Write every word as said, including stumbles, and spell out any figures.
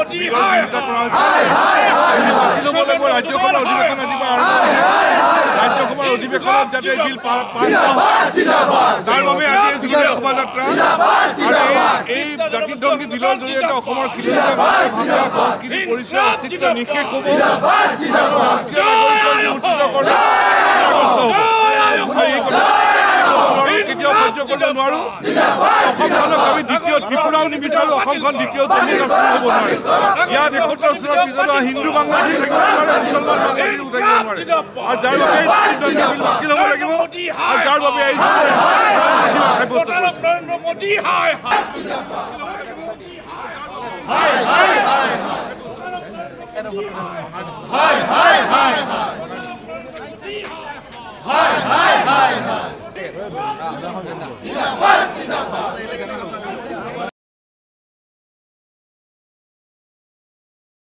ৰাজ্যসভাৰ অধিৱেশন আজি পৰা আৰম্ভ ৰাজ্যসভাৰ অধিৱেশনত যাতে এই বিল পাছ তাৰ বাবে আজি এই যুগীয়া শোভাযাত্ৰা আৰু এই জাতিধ্বংসী বিলৰ জৰিয়তে অসমৰ খিলঞ্জীয়া ভাষা সংস্কৃতি পৰিচয় অস্তিত্ব নিশেষ হ'ব আৰু ৰাষ্ট্ৰীয় নাগৰিক উত্তীৰ্ণ কৰা কেতিয়াও সহ্য কৰিব নোৱাৰো অসমখনক আমি দ্বিতীয় ত্ৰিপুৰাও নিবিচাৰো অসমখন দ্বিতীয় জম্মু কাশ্মীৰ হ'ব নোৱাৰে ইয়াত একসত্তৰ চনত পিছত হিন্দু বাংলাদেশ থাকিব নোৱাৰে মুছলমান বাংলাদেশ থাকিব নোৱাৰে আৰু যাৰ বাবে বাতিল হ'ব লাগিব আৰু যাৰ বাবে এই নৰেন্দ্ৰ মোদী হায় হায় হায় হায় হায় হায়